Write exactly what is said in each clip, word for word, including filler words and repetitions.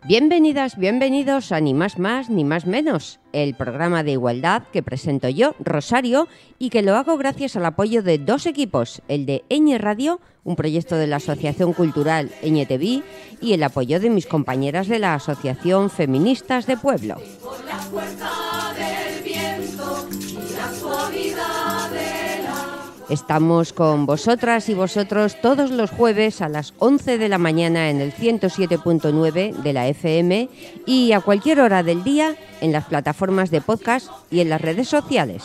Bienvenidas, bienvenidos a Ni Más Más, Ni Más Menos, el programa de igualdad que presento yo, Rosario, y que lo hago gracias al apoyo de dos equipos, el de Eñe Radio, un proyecto de la Asociación Cultural Eñe T V, y el apoyo de mis compañeras de la Asociación Feministas de Pueblo. Estamos con vosotras y vosotros todos los jueves a las once de la mañana en el ciento siete punto nueve de la F M y a cualquier hora del día en las plataformas de podcast y en las redes sociales.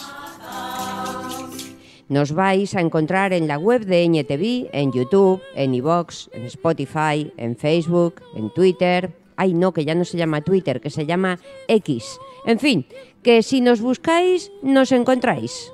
Nos vais a encontrar en la web de Eñe T V, en YouTube, en iVoox, en Spotify, en Facebook, en Twitter. Ay, no, que ya no se llama Twitter, que se llama X. En fin, que si nos buscáis, nos encontráis.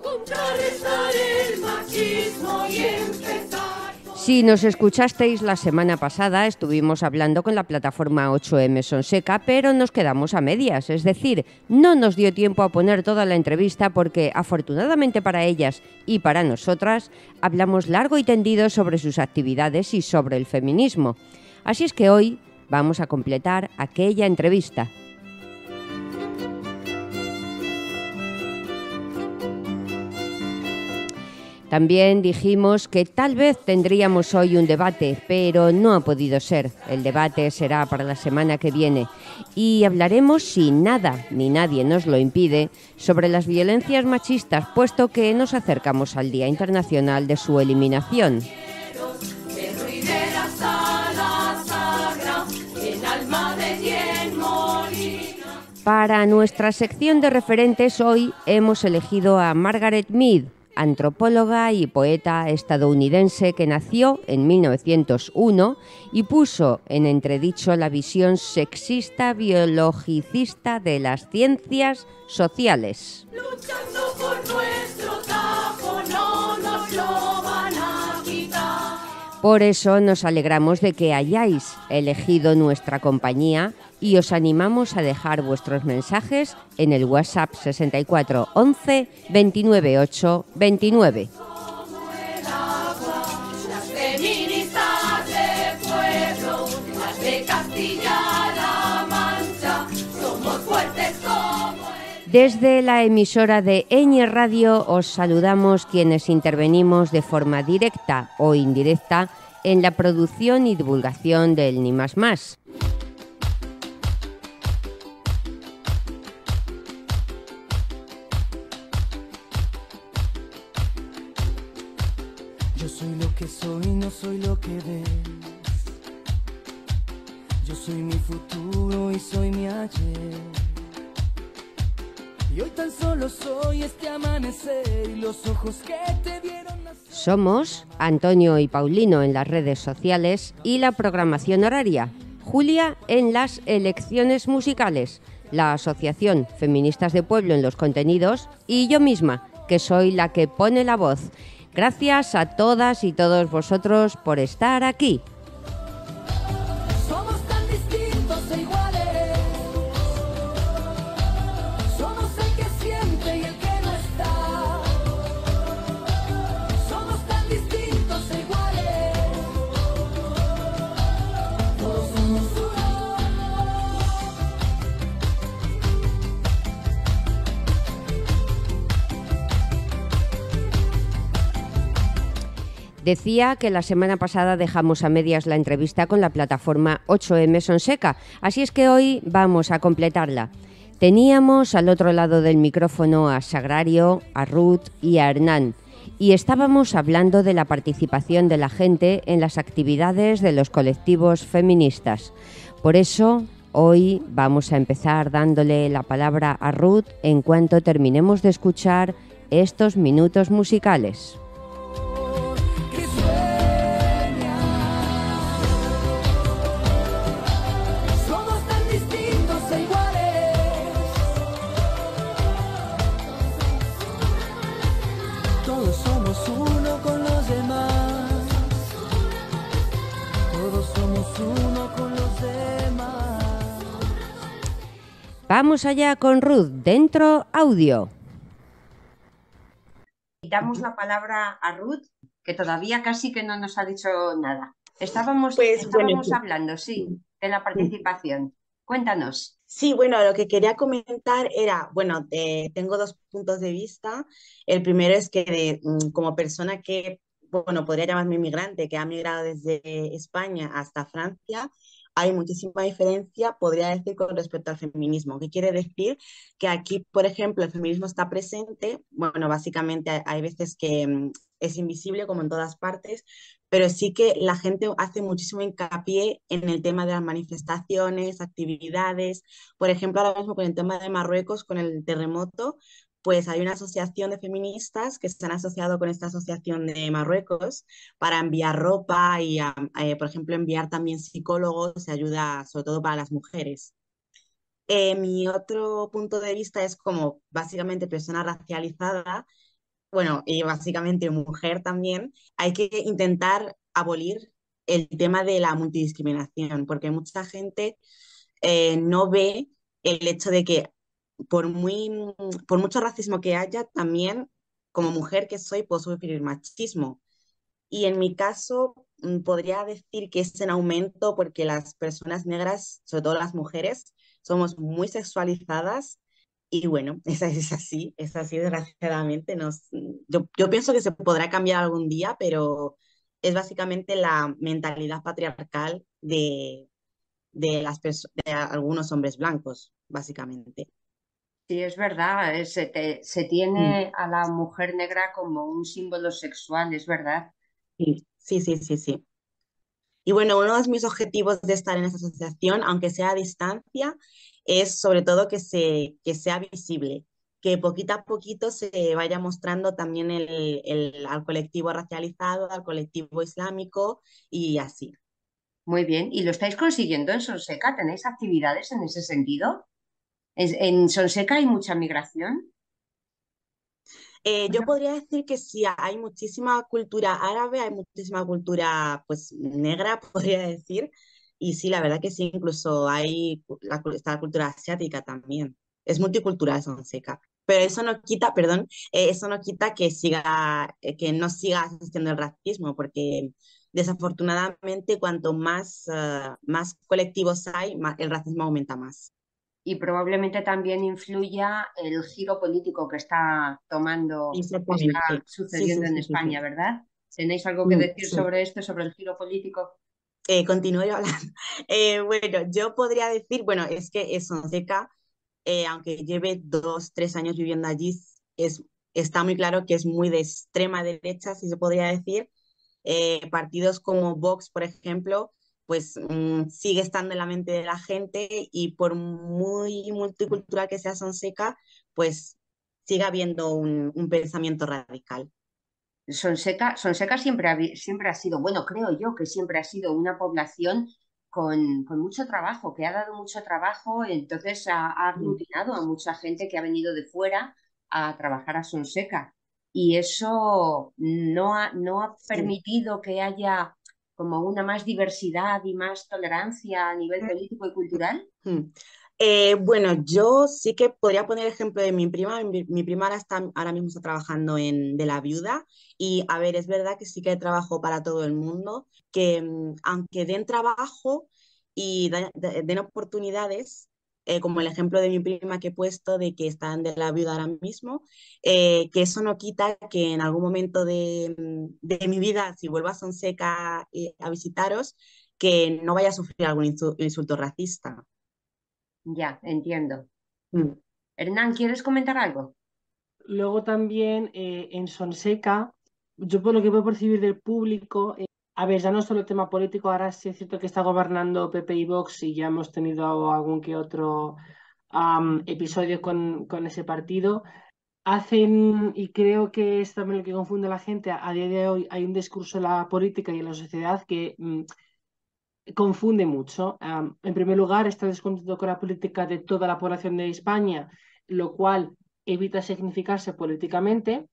Si nos escuchasteis la semana pasada, estuvimos hablando con la plataforma ocho eme Sonseca, pero nos quedamos a medias, es decir, no nos dio tiempo a poner toda la entrevista porque, afortunadamente para ellas y para nosotras, hablamos largo y tendido sobre sus actividades y sobre el feminismo. Así es que hoy vamos a completar aquella entrevista. También dijimos que tal vez tendríamos hoy un debate, pero no ha podido ser. El debate será para la semana que viene. Y hablaremos, si nada ni nadie nos lo impide, sobre las violencias machistas, puesto que nos acercamos al Día Internacional de su eliminación. Para nuestra sección de referentes hoy hemos elegido a Margaret Mead, antropóloga y poeta estadounidense que nació en mil novecientos uno y puso en entredicho la visión sexista biologicista de las ciencias sociales. Luchando por nuestro tajo, no nos lo van a quitar. Por eso nos alegramos de que hayáis elegido nuestra compañía y os animamos a dejar vuestros mensajes en el WhatsApp sesenta y cuatro once veintinueve ocho veintinueve. Desde la emisora de Eñe Radio os saludamos quienes intervenimos de forma directa o indirecta en la producción y divulgación del Ni Más Más. Yo soy lo que soy, no soy lo que ves. Yo soy mi futuro y soy mi ayer. Y hoy tan solo soy este amanecer y los ojos que te vieron nacer. Somos Antonio y Paulino en las redes sociales y la programación horaria. Julia en las elecciones musicales, la Asociación Feministas de Pueblo en los contenidos y yo misma, que soy la que pone la voz. Gracias a todas y todos vosotros por estar aquí. Somos tan distintos e iguales. Somos el que siente y el que no está. Somos tan distintos e iguales. Todos somos uno. Decía que la semana pasada dejamos a medias la entrevista con la plataforma ocho eme Sonseca, así es que hoy vamos a completarla. Teníamos al otro lado del micrófono a Sagrario, a Ruth y a Hernán, y estábamos hablando de la participación de la gente en las actividades de los colectivos feministas. Por eso, hoy vamos a empezar dándole la palabra a Ruth en cuanto terminemos de escuchar estos minutos musicales. Vamos allá con Ruth, dentro audio. Damos la palabra a Ruth, que todavía casi que no nos ha dicho nada. Estábamos, Pues, estábamos bueno, hablando, sí. de la participación. Cuéntanos. Sí, bueno, lo que quería comentar era, bueno, eh, tengo dos puntos de vista. El primero es que de, mm, como persona que, bueno, podría llamarme inmigrante, que ha migrado desde España hasta Francia, hay muchísima diferencia, podría decir, con respecto al feminismo. ¿Qué quiere decir? Que aquí, por ejemplo, el feminismo está presente, bueno, básicamente hay, hay veces que mm, es invisible, como en todas partes, pero sí que la gente hace muchísimo hincapié en el tema de las manifestaciones, actividades. Por ejemplo, ahora mismo con el tema de Marruecos, con el terremoto, pues hay una asociación de feministas que se han asociado con esta asociación de Marruecos para enviar ropa y, a- eh, por ejemplo, enviar también psicólogos y ayuda, sobre todo para las mujeres. Eh, mi otro punto de vista es como básicamente persona racializada, bueno, y básicamente mujer también, hay que intentar abolir el tema de la multidiscriminación, porque mucha gente eh, no ve el hecho de que por muy, por mucho racismo que haya, también como mujer que soy puedo sufrir machismo. Y en mi caso, mm, podría decir que es en aumento porque las personas negras, sobre todo las mujeres, somos muy sexualizadas y bueno, esa es así, es así desgraciadamente. Nos, yo, yo pienso que se podrá cambiar algún día, pero es básicamente la mentalidad patriarcal de, de, las perso- de algunos hombres blancos, básicamente. Sí, es verdad, eh, se, te- se Mm, tiene a la mujer negra como un símbolo sexual, es verdad. sí, sí, sí, sí, sí. Y bueno, uno de mis objetivos de estar en esta asociación, aunque sea a distancia, es sobre todo que, se, que sea visible, que poquito a poquito se vaya mostrando también el, el- al colectivo racializado, al colectivo islámico y así. Muy bien. ¿Y lo estáis consiguiendo en Sonseca? ¿Tenéis actividades en ese sentido? ¿Es- ¿En Sonseca hay mucha migración? Eh, yo podría decir que sí, hay muchísima cultura árabe, hay muchísima cultura pues negra, podría decir, y sí, la verdad que sí, incluso hay cu- la, cul- está la cultura asiática también. Es multicultural Sonseca. Pero eso no quita, perdón, eh, eso no quita que siga, eh, que no siga existiendo el racismo, porque desafortunadamente cuanto más, ah, más colectivos hay, más, el racismo aumenta más. Y probablemente también influya el giro político que está tomando, que está Exactamente. Sí, sucediendo sí, en sí, sí, España, sí. ¿verdad? ¿Tenéis algo que Mm, decir sí. sobre esto, sobre el giro político? Eh, continúo yo hablando. Eh, bueno, yo podría decir, bueno, es que es Fonseca, eh, aunque lleve dos, tres años viviendo allí, es, está muy claro que es muy de extrema derecha, si se podría decir. Eh, partidos como Vox, por ejemplo, pues mm, sigue estando en la mente de la gente y por muy multicultural que sea Fonseca, pues sigue habiendo un, un pensamiento radical. Sonseca, Sonseca siempre ha, vi- siempre ha sido, bueno, creo yo que siempre ha sido una población con, con mucho trabajo, que ha dado mucho trabajo, entonces ha, ha Mm, aglutinado a mucha gente que ha venido de fuera a trabajar a Sonseca. Y eso no ha, no ha sí. permitido que haya como una más diversidad y más tolerancia a nivel político y cultural. Mm. Eh, bueno, yo sí que podría poner el ejemplo de mi prima. Mi, mi prima ahora, está, ahora mismo está trabajando en De la Viuda y, a ver, es verdad que sí que hay trabajo para todo el mundo, que mm, aunque den trabajo y da- de- den oportunidades, eh, como el ejemplo de mi prima que he puesto de que está en De la Viuda ahora mismo, eh, que eso no quita que en algún momento de, mm, de mi vida, si vuelvo a Sonseca eh, a visitaros, que no vaya a sufrir algún insu- insulto racista. Ya, entiendo. Mm, Hernán, ¿quieres comentar algo? Luego también eh, en Sonseca, yo por lo que puedo percibir del público, eh, a ver, ya no solo el tema político, ahora sí es cierto que está gobernando P P y Vox y ya hemos tenido algún que otro am, episodio con, con ese partido. Hacen, y creo que es también lo que confunde a la gente, a, a día de hoy hay un discurso en la política y en la sociedad que mm, confunde mucho. Am, en primer lugar, está descontento con la política de toda la población de España, lo cual evita significarse políticamente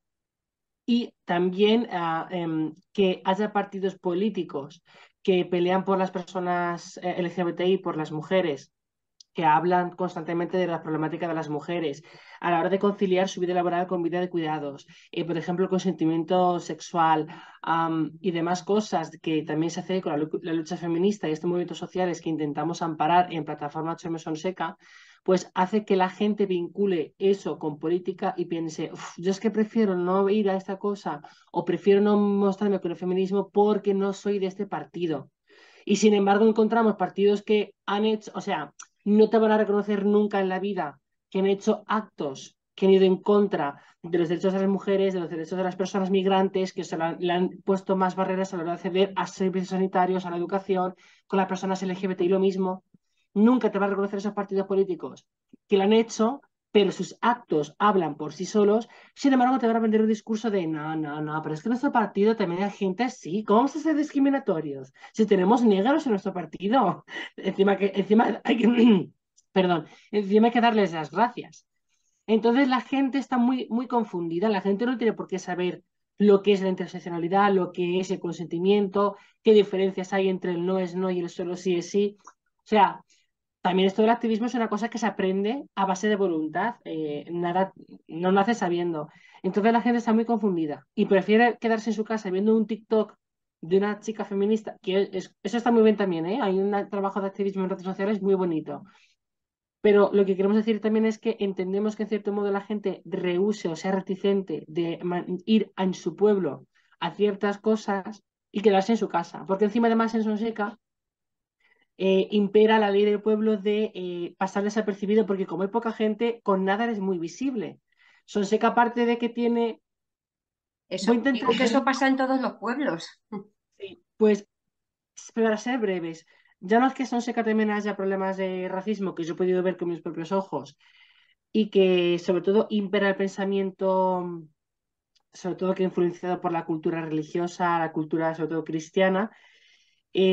y también ah, em, que haya partidos políticos que pelean por las personas eh, L G B T I, por las mujeres, que hablan constantemente de la problemática de las mujeres a la hora de conciliar su vida laboral con vida de cuidados, eh, por ejemplo, el consentimiento sexual um, y demás cosas que también se hace con la, la lucha feminista y estos movimientos sociales que intentamos amparar en plataforma H M Sonseca, pues hace que la gente vincule eso con política y piense, yo es que prefiero no ir a esta cosa o prefiero no mostrarme con el feminismo porque no soy de este partido. Y sin embargo encontramos partidos que han hecho, o sea, no te van a reconocer nunca en la vida que han hecho actos que han ido en contra de los derechos de las mujeres, de los derechos de las personas migrantes, que se le han, le han puesto más barreras a la hora de acceder a servicios sanitarios, a la educación, con las personas L G B T I lo mismo. Nunca te va a reconocer esos partidos políticos que lo han hecho, pero sus actos hablan por sí solos. Sin embargo, te van a vender un discurso de no, no, no, pero es que en nuestro partido también hay gente así. ¿Cómo vamos a ser discriminatorios? Si tenemos negros en nuestro partido. Encima que, encima hay que, perdón, encima hay que darles las gracias. Entonces la gente está muy, muy confundida. La gente no tiene por qué saber lo que es la interseccionalidad, lo que es el consentimiento, qué diferencias hay entre el no es no y el solo sí es sí. O sea, también esto del activismo es una cosa que se aprende a base de voluntad, eh, nada, no nace sabiendo. Entonces la gente está muy confundida y prefiere quedarse en su casa viendo un TikTok de una chica feminista, que es, eso está muy bien también, ¿eh? Hay un trabajo de activismo en redes sociales muy bonito. Pero lo que queremos decir también es que entendemos que en cierto modo la gente rehúse o sea reticente de ir en su pueblo a ciertas cosas y quedarse en su casa. Porque encima además en Sonseca eh, impera la ley del pueblo de eh, pasar desapercibido, porque como hay poca gente, con nada eres muy visible. Sonseca, aparte de que tiene... Eso, Voy a intentar... digo que eso pasa en todos los pueblos. Sí, pues para ser breves, ya no es que Sonseca también haya problemas de racismo que yo he podido ver con mis propios ojos y que sobre todo impera el pensamiento, sobre todo que influenciado por la cultura religiosa, la cultura sobre todo cristiana. Eh,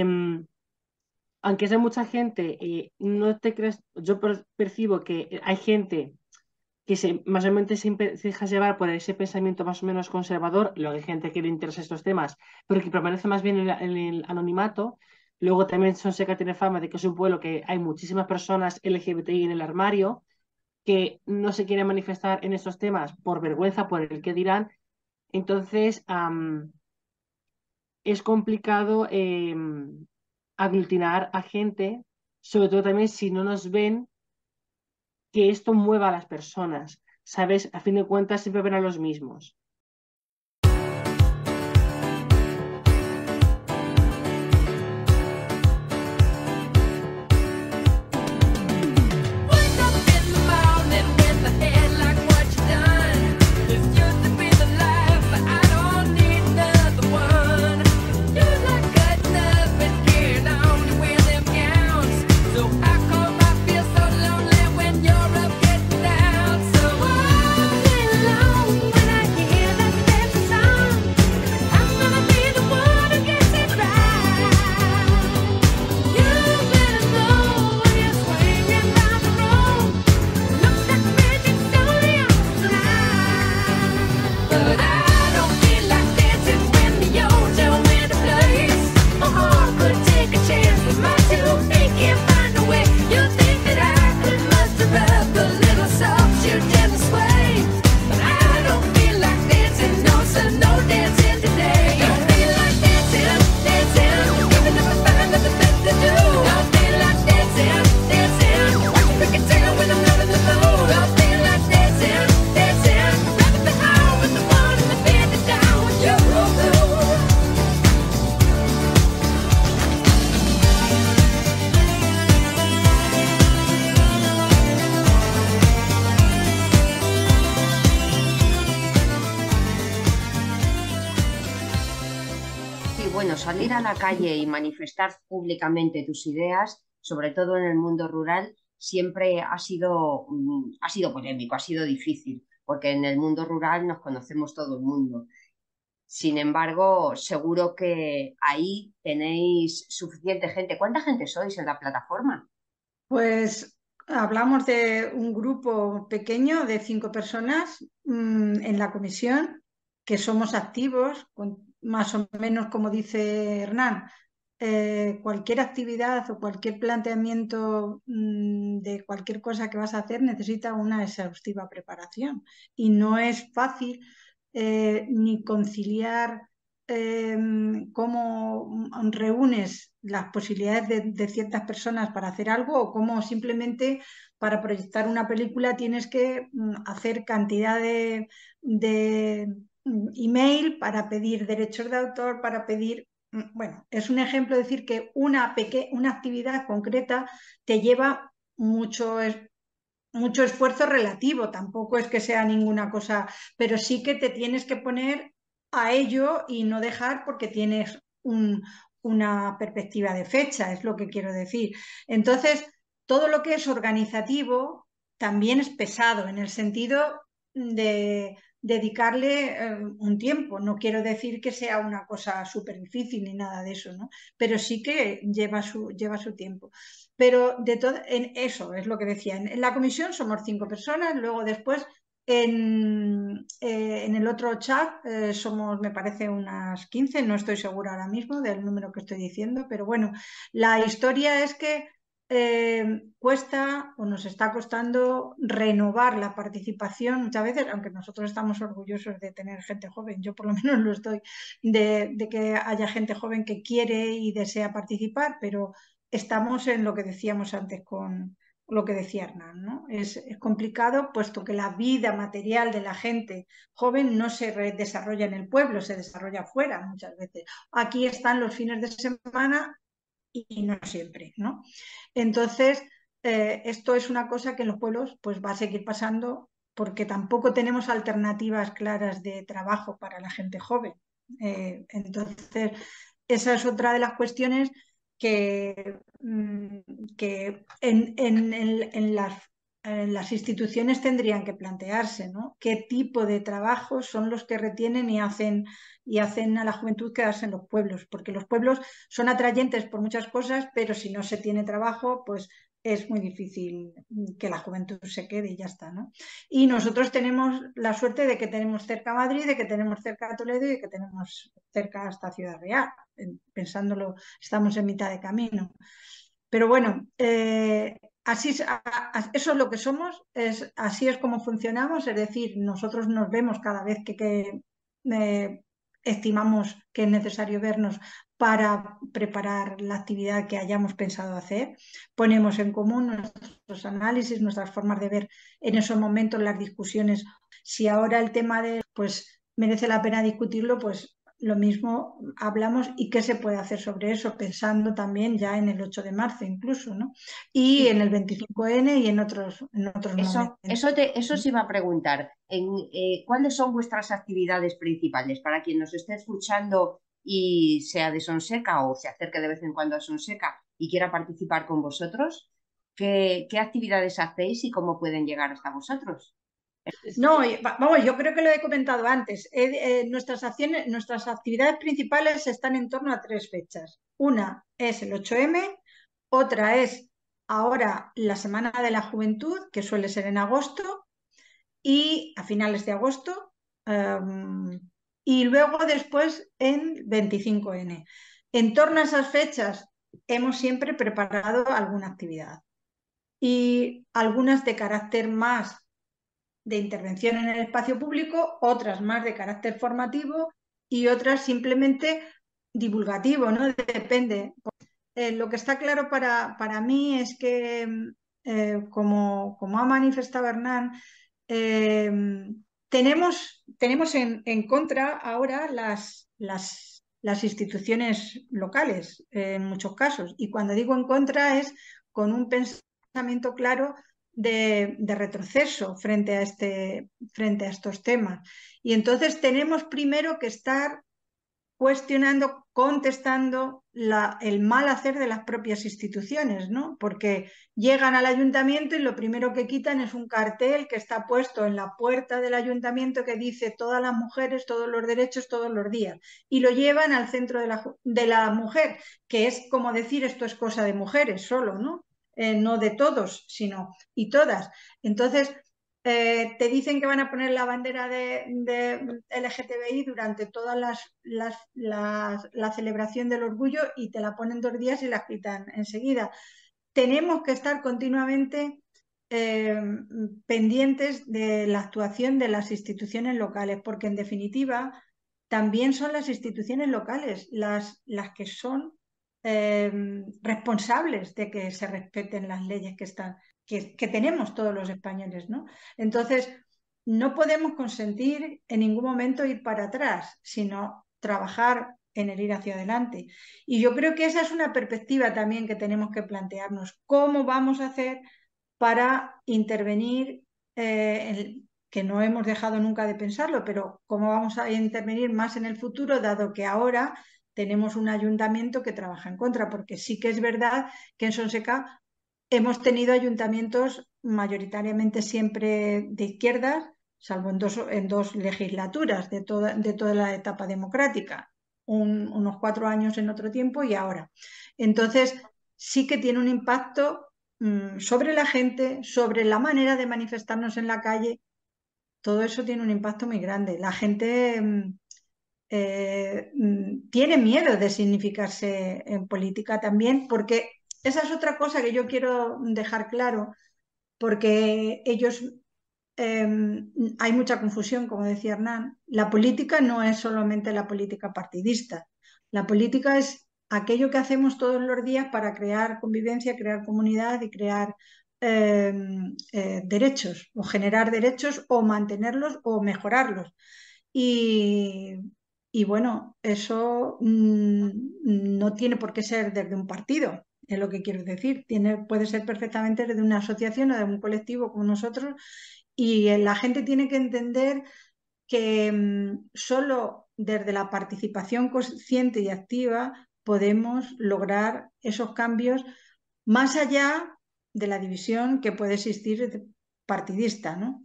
aunque sea mucha gente, eh, no te creas, yo per percibo que hay gente que se, más o menos se, se deja llevar por ese pensamiento más o menos conservador, luego hay gente que le interesa estos temas, pero que permanece más bien en, la, en el anonimato. Luego también Sonseca tiene fama de que es un pueblo que hay muchísimas personas L G B T I en el armario, que no se quieren manifestar en estos temas por vergüenza, por el que dirán. Entonces, um, es complicado eh, aglutinar a gente, sobre todo también si no nos ven que esto mueva a las personas, ¿sabes? A fin de cuentas siempre ven a los mismos. Salir a la calle y manifestar públicamente tus ideas, sobre todo en el mundo rural, siempre ha sido, ha sido polémico, ha sido difícil, porque en el mundo rural nos conocemos todo el mundo. Sin embargo, seguro que ahí tenéis suficiente gente. ¿Cuánta gente sois en la plataforma? Pues hablamos de un grupo pequeño de cinco personas mmm, en la comisión, que somos activos, con, más o menos como dice Hernán, eh, cualquier actividad o cualquier planteamiento mmm, de cualquier cosa que vas a hacer necesita una exhaustiva preparación y no es fácil eh, ni conciliar eh, cómo reúnes las posibilidades de, de ciertas personas para hacer algo o cómo simplemente para proyectar una película tienes que mm, hacer cantidad de, de mm, email para pedir derechos de autor, para pedir... mm, Bueno, es un ejemplo decir que una, peque una actividad concreta te lleva mucho, es- mucho esfuerzo relativo, tampoco es que sea ninguna cosa, pero sí que te tienes que poner a ello y no dejar porque tienes un- una perspectiva de fecha, es lo que quiero decir. Entonces, todo lo que es organizativo también es pesado en el sentido de dedicarle eh, un tiempo. No quiero decir que sea una cosa súper difícil ni nada de eso, ¿no? Pero sí que lleva su, lleva su tiempo. Pero de todo, en eso es lo que decía. En, en la comisión somos cinco personas, luego después en, eh, en el otro chat eh, somos, me parece, unas quince, no estoy segura ahora mismo del número que estoy diciendo, pero bueno, la historia es que eh, cuesta o nos está costando renovar la participación muchas veces, aunque nosotros estamos orgullosos de tener gente joven, yo por lo menos lo estoy, de, de que haya gente joven que quiere y desea participar, pero estamos en lo que decíamos antes con lo que decía Hernán, ¿no? Es, es complicado puesto que la vida material de la gente joven no se desarrolla en el pueblo, se desarrolla fuera muchas veces. Aquí están los fines de semana y no siempre, ¿no? Entonces, eh, esto es una cosa que en los pueblos pues va a seguir pasando porque tampoco tenemos alternativas claras de trabajo para la gente joven. Eh, entonces, esa es otra de las cuestiones que, mm, que en, en, en, en, las, en, las, instituciones tendrían que plantearse, ¿no? ¿Qué tipo de trabajos son los que retienen y hacen, y hacen a la juventud quedarse en los pueblos? Porque los pueblos son atrayentes por muchas cosas, pero si no se tiene trabajo, pues es muy difícil que la juventud se quede y ya está, ¿no? Y nosotros tenemos la suerte de que tenemos cerca Madrid, de que tenemos cerca Toledo y de que tenemos cerca hasta Ciudad Real. Pensándolo, estamos en mitad de camino. Pero bueno, eh, así a, a, eso es lo que somos, es, así es como funcionamos, es decir, nosotros nos vemos cada vez que, que eh, estimamos que es necesario vernos para preparar la actividad que hayamos pensado hacer. Ponemos en común nuestros análisis, nuestras formas de ver en esos momentos las discusiones. Si ahora el tema de, pues merece la pena discutirlo, pues lo mismo hablamos y qué se puede hacer sobre eso, pensando también ya en el ocho de marzo incluso, ¿no? Y Sí. en el veinticinco ene y en otros, en otros Eso, momentos. eso, te, eso se iba a preguntar. En, eh, ¿cuáles son vuestras actividades principales? Para quien nos esté escuchando y sea de Sonseca o se acerque de vez en cuando a Sonseca y quiera participar con vosotros, ¿qué, qué actividades hacéis y cómo pueden llegar hasta vosotros? No, vamos, yo creo que lo he comentado antes. Eh, eh, nuestras acciones, nuestras actividades principales están en torno a tres fechas. Una es el ocho eme, otra es ahora la Semana de la Juventud, que suele ser en agosto, y a finales de agosto, um, y luego después en veinticinco ene. En torno a esas fechas hemos siempre preparado alguna actividad y algunas de carácter más de intervención en el espacio público, otras más de carácter formativo y otras simplemente divulgativo, ¿no? Depende. Eh, lo que está claro para, para mí es que, eh, como, como ha manifestado Hernán, eh, tenemos, tenemos en, en, contra ahora las, las, las instituciones locales, eh, en muchos casos. Y cuando digo en contra es con un pensamiento claro de, de retroceso frente a, este, frente a estos temas. Y entonces tenemos primero que estar cuestionando, contestando la, el mal hacer de las propias instituciones, ¿no? Porque llegan al ayuntamiento y lo primero que quitan es un cartel que está puesto en la puerta del ayuntamiento que dice todas las mujeres, todos los derechos, todos los días. Y lo llevan al centro de la, de la mujer, que es como decir esto es cosa de mujeres solo, ¿no? Eh, no de todos, sino y todas. Entonces, eh, te dicen que van a poner la bandera de, de L G T B I durante toda las, las, las, la celebración del orgullo y te la ponen dos días y la quitan enseguida. Tenemos que estar continuamente eh, pendientes de la actuación de las instituciones locales, porque en definitiva también son las instituciones locales las, las que son eh, responsables de que se respeten las leyes que están, que, que tenemos todos los españoles, ¿no? Entonces, no podemos consentir en ningún momento ir para atrás, sino trabajar en el ir hacia adelante. Y yo creo que esa es una perspectiva también que tenemos que plantearnos. ¿Cómo vamos a hacer para intervenir, eh, en, que no hemos dejado nunca de pensarlo, pero cómo vamos a intervenir más en el futuro, dado que ahora tenemos un ayuntamiento que trabaja en contra? Porque sí que es verdad que en Sonseca hemos tenido ayuntamientos mayoritariamente siempre de izquierdas, salvo en dos, en dos legislaturas de toda, de toda la etapa democrática, un, unos cuatro años en otro tiempo y ahora. Entonces, sí que tiene un impacto mmm, sobre la gente, sobre la manera de manifestarnos en la calle. Todo eso tiene un impacto muy grande. La gente mmm, eh, mmm, tiene miedo de significarse en política también, porque esa es otra cosa que yo quiero dejar claro, porque ellos, eh, hay mucha confusión, como decía Hernán. La política no es solamente la política partidista. La política es aquello que hacemos todos los días para crear convivencia, crear comunidad y crear eh, eh, derechos, o generar derechos, o mantenerlos, o mejorarlos. Y, y bueno, eso mmm, no tiene por qué ser desde un partido, es lo que quiero decir. Tiene, puede ser perfectamente desde una asociación o de un colectivo como nosotros, y la gente tiene que entender que mmm, solo desde la participación consciente y activa podemos lograr esos cambios, más allá de la división que puede existir partidista, ¿no?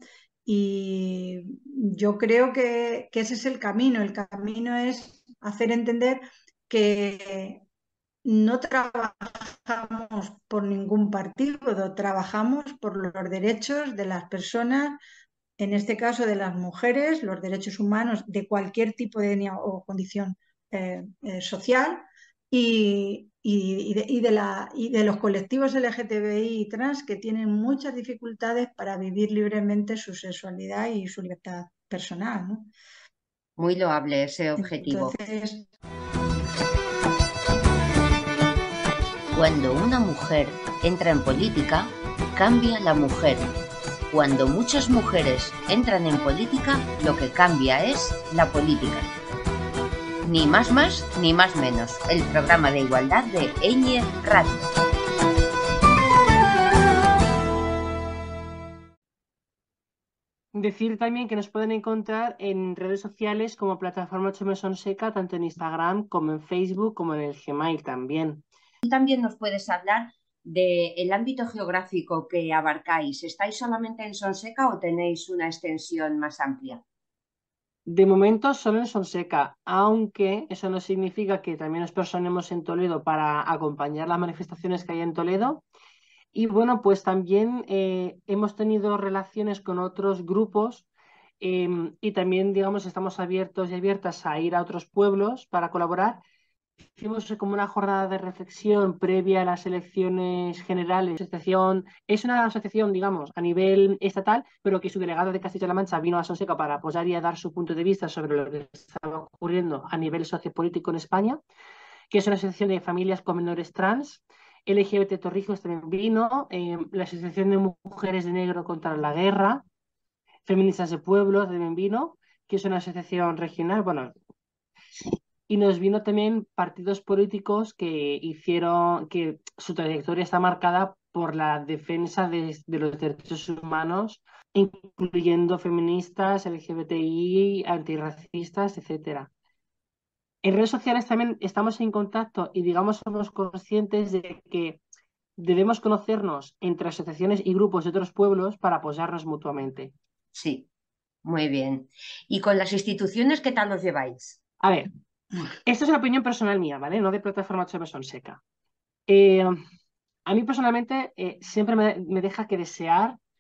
Y yo creo que, que ese es el camino. El camino es hacer entender que no trabajamos por ningún partido, trabajamos por los derechos de las personas, en este caso de las mujeres, los derechos humanos de cualquier tipo de etnia o condición eh, eh, social, y, y, de, y, de la, y de los colectivos L G T B I y trans, que tienen muchas dificultades para vivir libremente su sexualidad y su libertad personal, ¿no? Muy loable ese objetivo. Entonces, cuando una mujer entra en política, cambia la mujer. Cuando muchas mujeres entran en política, lo que cambia es la política. Ni más más, ni más menos. El programa de igualdad de Eñe Radio. Decir también que nos pueden encontrar en redes sociales como Plataforma Chome Sonseca, tanto en Instagram como en Facebook, como en el Gmail también. También nos puedes hablar del ámbito geográfico que abarcáis. ¿Estáis solamente en Sonseca o tenéis una extensión más amplia? De momento solo en Sonseca, aunque eso no significa que también nos personemos en Toledo para acompañar las manifestaciones que hay en Toledo. Y bueno, pues también eh, hemos tenido relaciones con otros grupos eh, y también, digamos, estamos abiertos y abiertas a ir a otros pueblos para colaborar. Hicimos como una jornada de reflexión previa a las elecciones generales. La asociación es una asociación, digamos, a nivel estatal, pero que su delegado de Castilla-La Mancha vino a Sonseca para apoyar y a dar su punto de vista sobre lo que estaba ocurriendo a nivel sociopolítico en España, que es una asociación de familias con menores trans. L G B T Torrijos también vino, eh, la Asociación de Mujeres de Negro contra la Guerra, Feministas de Pueblos también vino, que es una asociación regional, bueno, y nos vino también partidos políticos que hicieron, que su trayectoria está marcada por la defensa de, de los derechos humanos, incluyendo feministas, L G B T I, antirracistas, etcétera. En redes sociales también estamos en contacto y, digamos, somos conscientes de que debemos conocernos entre asociaciones y grupos de otros pueblos para apoyarnos mutuamente. Sí, muy bien. ¿Y con las instituciones qué tal los lleváis? A ver, esta es una opinión personal mía, ¿vale? No de Plataforma Chome Sonseca. Eh, a mí personalmente eh, siempre me, me deja que desear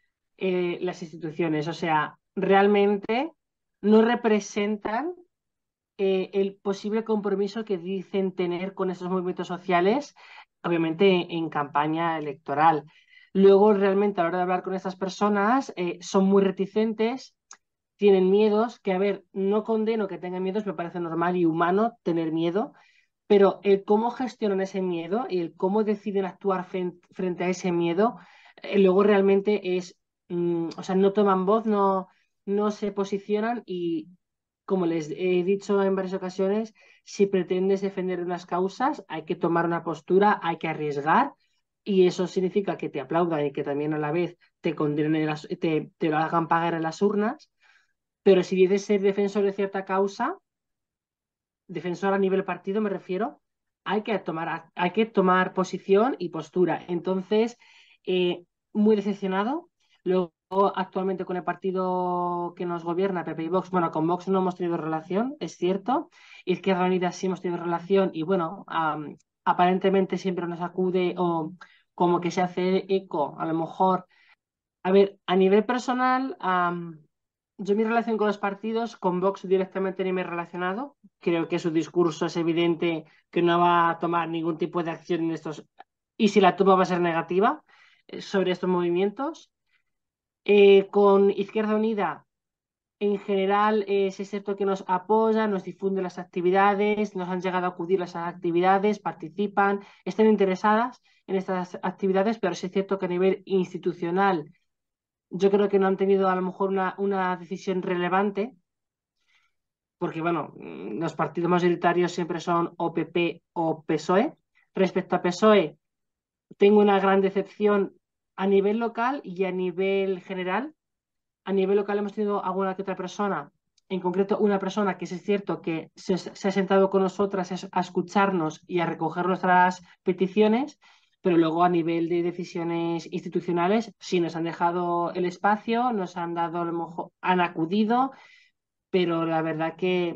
eh, las instituciones. O sea, realmente no representan eh, el posible compromiso que dicen tener con esos movimientos sociales, obviamente en campaña electoral. Luego, realmente, a la hora de hablar con estas personas, eh, son muy reticentes, tienen miedos, que a ver, no condeno que tengan miedos, me parece normal y humano tener miedo, pero el cómo gestionan ese miedo y el cómo deciden actuar frente, frente a ese miedo, eh, luego realmente es, mm, o sea, no toman voz, no, no se posicionan y, como les he dicho en varias ocasiones, si pretendes defender unas causas, hay que tomar una postura, hay que arriesgar y eso significa que te aplaudan y que también a la vez te condenen, las, te, te lo hagan pagar en las urnas, pero si dices ser defensor de cierta causa, defensor a nivel partido me refiero, hay que tomar, hay que tomar posición y postura. Entonces, eh, muy decepcionado. Luego, actualmente con el partido que nos gobierna, P P y Vox, bueno, con Vox no hemos tenido relación, es cierto. Izquierda Unida sí hemos tenido relación y bueno, um, aparentemente siempre nos acude o como que se hace eco, a lo mejor. A ver, a nivel personal, um, yo mi relación con los partidos, con Vox directamente ni me he relacionado. Creo que su discurso es evidente que no va a tomar ningún tipo de acción en estos, y si la toma va a ser negativa eh, sobre estos movimientos. Eh, con Izquierda Unida, en general, eh, es cierto que nos apoya, nos difunde las actividades, nos han llegado a acudir a esas actividades, participan, están interesadas en estas actividades, pero sí es cierto que a nivel institucional yo creo que no han tenido a lo mejor una, una decisión relevante, porque bueno, los partidos mayoritarios siempre son o P P o P S O E. Respecto a P S O E, tengo una gran decepción a nivel local y a nivel general. A nivel local hemos tenido alguna que otra persona, en concreto una persona que sí es cierto que se, se ha sentado con nosotras a, a escucharnos y a recoger nuestras peticiones, pero luego a nivel de decisiones institucionales sí nos han dejado el espacio, nos han dado, a lo mejor, han acudido, pero la verdad que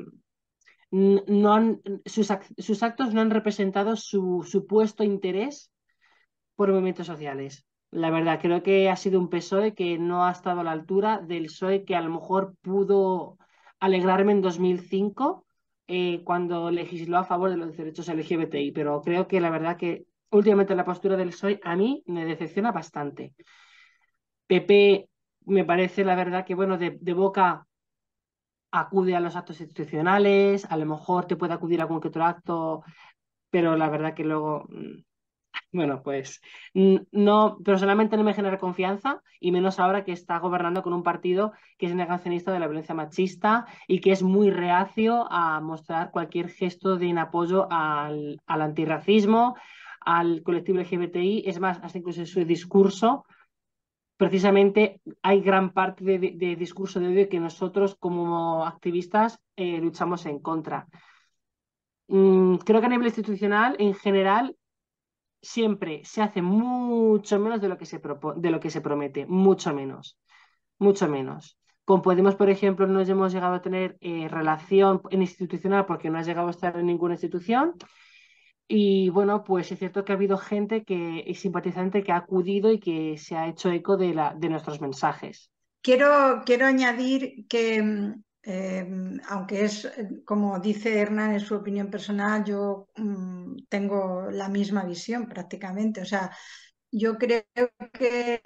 no han, sus, sus actos no han representado su supuesto interés por movimientos sociales. La verdad, creo que ha sido un P S O E que no ha estado a la altura del P S O E que a lo mejor pudo alegrarme en dos mil cinco eh, cuando legisló a favor de los derechos L G B T I, pero creo que la verdad que últimamente la postura del P S O E a mí me decepciona bastante. P P me parece la verdad que, bueno, de, de boca acude a los actos institucionales, a lo mejor te puede acudir a algún que otro acto, pero la verdad que luego bueno, pues no, personalmente no me genera confianza y menos ahora que está gobernando con un partido que es negacionista de la violencia machista y que es muy reacio a mostrar cualquier gesto de inapoyo al, al antirracismo, al colectivo L G B T I. Es más, hasta incluso en su discurso, precisamente hay gran parte de, de, de discurso de odio que nosotros como activistas eh, luchamos en contra. Mm, creo que a nivel institucional, en general, siempre se hace mucho menos de lo que se, de lo que se promete, mucho menos, mucho menos. Con Podemos, por ejemplo, no hemos llegado a tener eh, relación en institucional porque no ha llegado a estar en ninguna institución. Y bueno, pues es cierto que ha habido gente que es simpatizante que ha acudido y que se ha hecho eco de, la, de nuestros mensajes. Quiero, quiero añadir que Eh, aunque es, como dice Hernán, en su opinión personal, yo mmm, tengo la misma visión prácticamente. O sea, yo creo que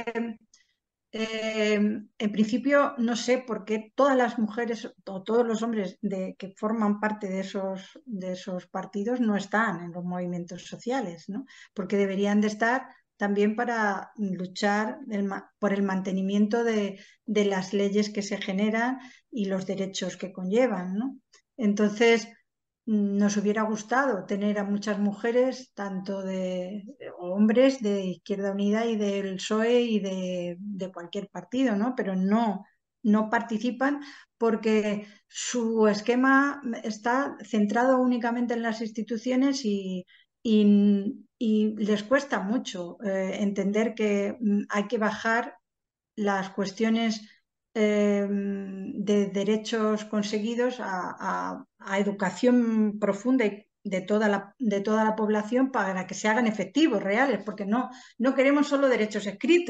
eh, en principio no sé por qué todas las mujeres o todos los hombres de, que forman parte de esos, de esos partidos no están en los movimientos sociales, ¿no? Porque deberían de estar también para luchar el, por el mantenimiento de, de las leyes que se generan y los derechos que conllevan, ¿no? Entonces, nos hubiera gustado tener a muchas mujeres, tanto de, de hombres de Izquierda Unida y del P S O E y de, de cualquier partido, ¿no? Pero no, no participan porque su esquema está centrado únicamente en las instituciones y, y, y les cuesta mucho eh, entender que hay que bajar las cuestiones eh, de derechos conseguidos a, a, a educación profunda de toda, la, de toda la población para que se hagan efectivos, reales, porque no, no queremos solo derechos escritos,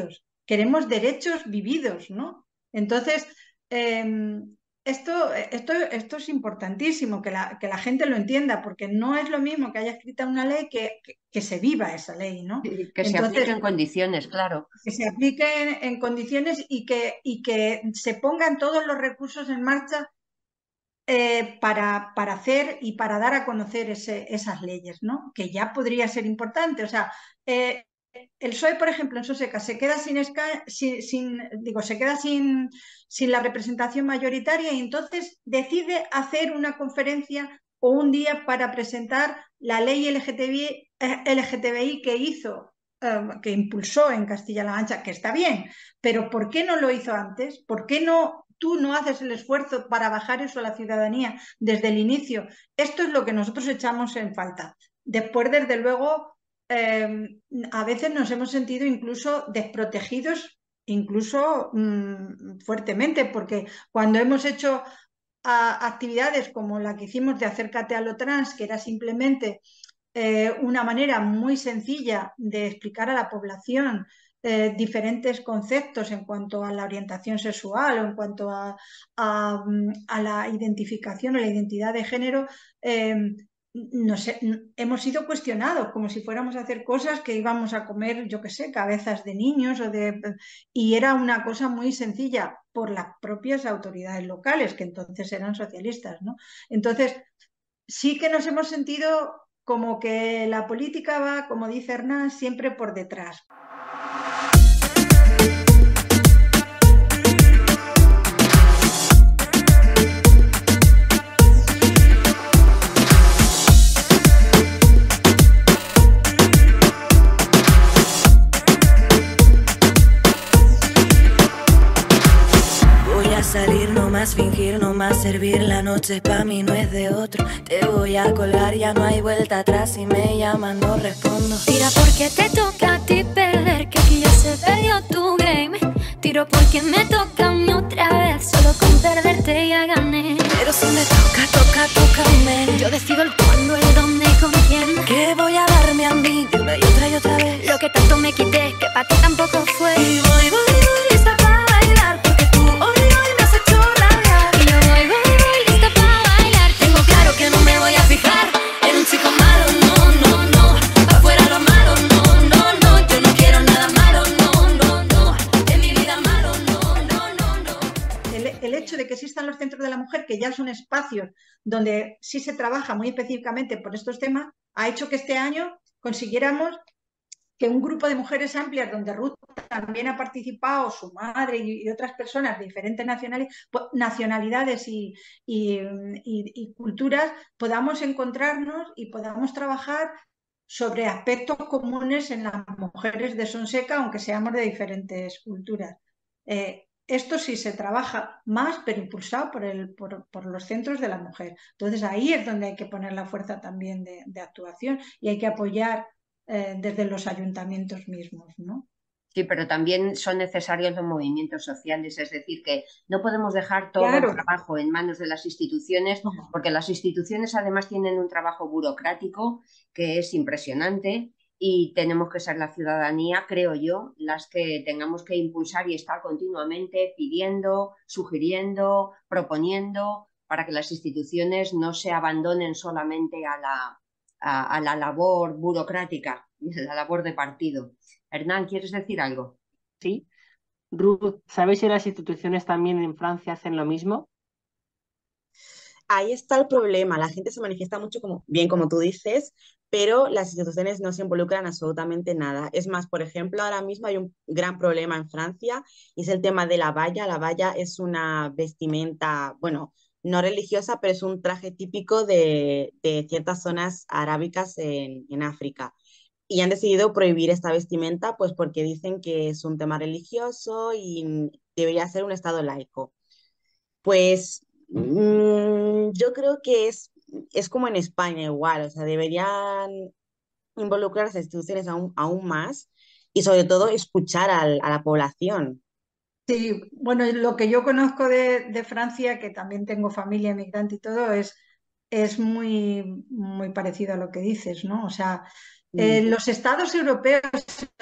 queremos derechos vividos, ¿no? Entonces, eh, esto, esto, esto es importantísimo, que la, que la gente lo entienda, porque no es lo mismo que haya escrita una ley que, que, que se viva esa ley, ¿no? Que se Entonces, aplique en condiciones, claro. Que se aplique en, en condiciones y que, y que se pongan todos los recursos en marcha eh, para, para hacer y para dar a conocer ese, esas leyes, ¿no? Que ya podría ser importante. O sea, eh, el P S O E, por ejemplo, en Sonseca se queda sin, sin, sin digo, se queda sin, sin la representación mayoritaria y entonces decide hacer una conferencia o un día para presentar la ley L G T B I, L G T B I que hizo, eh, que impulsó en Castilla-La Mancha, que está bien, pero ¿por qué no lo hizo antes? ¿Por qué no tú no haces el esfuerzo para bajar eso a la ciudadanía desde el inicio? Esto es lo que nosotros echamos en falta. Después, desde luego, eh, a veces nos hemos sentido incluso desprotegidos, incluso mmm, fuertemente, porque cuando hemos hecho a, actividades como la que hicimos de Acércate a lo Trans, que era simplemente eh, una manera muy sencilla de explicar a la población Eh, diferentes conceptos en cuanto a la orientación sexual o en cuanto a, a, a la identificación o la identidad de género, eh, no sé, hemos sido cuestionados como si fuéramos a hacer cosas que íbamos a comer, yo qué sé, cabezas de niños o de, y era una cosa muy sencilla por las propias autoridades locales, que entonces eran socialistas, ¿no? Entonces, sí que nos hemos sentido como que la política va, como dice Hernán, siempre por detrás. Salir, no más fingir, no más servir. La noche pa' mí no es de otro. Te voy a colgar, ya no hay vuelta atrás. Si me llaman no respondo. Tira porque te toca a ti perder, que aquí ya se perdió tu game. Tiro porque me toca a mí otra vez. Solo con perderte ya gané. Pero si me toca, toca, tócame. Yo decido el cuándo, el dónde y con quién. Que voy a darme a mí de una y otra y otra vez. Lo que tanto me quité, que pa' ti tampoco fue. Y voy, voy, voy, lista pa' bailar. Porque tú hoy, hoy me has hecho rabiar. Y yo voy, voy, voy, lista pa' bailar. Tengo claro que no me voy a fijar en un chico malo, no, no, no. Afuera lo malo, no, no, no. Yo no quiero nada malo, no, no, no. En mi vida malo, no, no, no, no. El, el hecho de que existan los centros de la mujer, que ya son espacios donde sí se trabaja muy específicamente por estos temas, ha hecho que este año consiguiéramos que un grupo de mujeres amplias, donde Ruth también ha participado, su madre y, y otras personas de diferentes nacionalidades, nacionalidades y, y, y, y culturas, podamos encontrarnos y podamos trabajar sobre aspectos comunes en las mujeres de Sonseca, aunque seamos de diferentes culturas. Eh, esto sí se trabaja más, pero impulsado por, el, por, por los centros de la mujer. Entonces ahí es donde hay que poner la fuerza también de, de actuación y hay que apoyar eh, desde los ayuntamientos mismos, ¿no? Sí, pero también son necesarios los movimientos sociales, es decir, que no podemos dejar todo Claro. el trabajo en manos de las instituciones, porque las instituciones además tienen un trabajo burocrático que es impresionante y tenemos que ser la ciudadanía, creo yo, las que tengamos que impulsar y estar continuamente pidiendo, sugiriendo, proponiendo, para que las instituciones no se abandonen solamente a la, a, a la labor burocrática, a la labor de partido. Hernán, ¿quieres decir algo? Sí. Ruth, ¿sabes si las instituciones también en Francia hacen lo mismo? Ahí está el problema. La gente se manifiesta mucho, como, bien como tú dices, pero las instituciones no se involucran absolutamente nada. Es más, por ejemplo, ahora mismo hay un gran problema en Francia y es el tema de la baya. La baya es una vestimenta, bueno, no religiosa, pero es un traje típico de, de ciertas zonas arábicas en, en África. Y han decidido prohibir esta vestimenta, pues porque dicen que es un tema religioso y debería ser un estado laico. Pues mmm, yo creo que es, es como en España igual, o sea, deberían involucrar a las instituciones aún, aún más y sobre todo escuchar al, a la población. Sí, bueno, lo que yo conozco de, de Francia, que también tengo familia migrante y todo, es, es muy, muy parecido a lo que dices, ¿no? O sea, eh, los estados europeos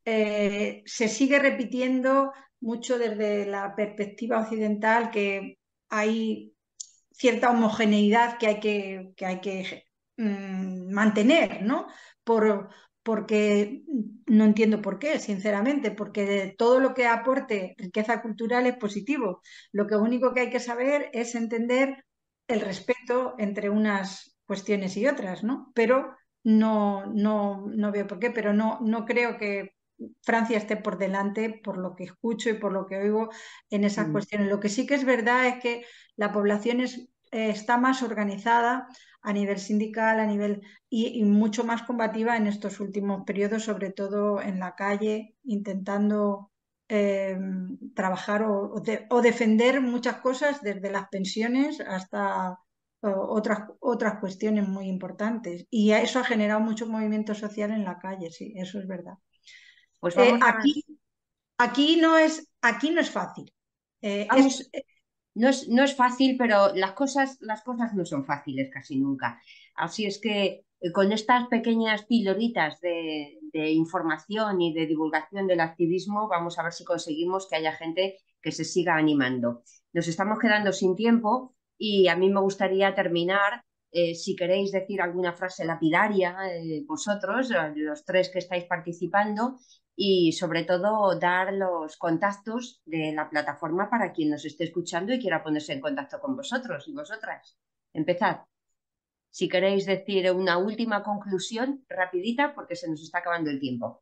eh, se sigue repitiendo mucho desde la perspectiva occidental que hay cierta homogeneidad que hay que, que, hay que mm, mantener, ¿no? Por, porque no entiendo por qué, sinceramente, porque todo lo que aporte riqueza cultural es positivo. Lo que único que hay que saber es entender el respeto entre unas cuestiones y otras, ¿no? Pero no, no, no veo por qué, pero no, no creo que Francia esté por delante por lo que escucho y por lo que oigo en esas Mm. cuestiones. Lo que sí que es verdad es que la población es, eh, está más organizada a nivel sindical, a nivel y, y mucho más combativa en estos últimos periodos, sobre todo en la calle, intentando eh, trabajar o, o, de, o defender muchas cosas, desde las pensiones hasta o, otras, otras cuestiones muy importantes. Y eso ha generado mucho movimiento social en la calle, sí, eso es verdad. Pues Eh, vamos a, aquí, aquí, no es, aquí no es fácil. Eh, vamos, es, eh, no es, no es fácil, pero las cosas, las cosas no son fáciles casi nunca. Así es que eh, con estas pequeñas pildoritas de, de información y de divulgación del activismo, vamos a ver si conseguimos que haya gente que se siga animando. Nos estamos quedando sin tiempo y a mí me gustaría terminar, eh, si queréis decir alguna frase lapidaria, eh, vosotros, eh, los tres que estáis participando, y sobre todo dar los contactos de la plataforma para quien nos esté escuchando y quiera ponerse en contacto con vosotros y vosotras. Empezad. Si queréis decir una última conclusión, rapidita, porque se nos está acabando el tiempo.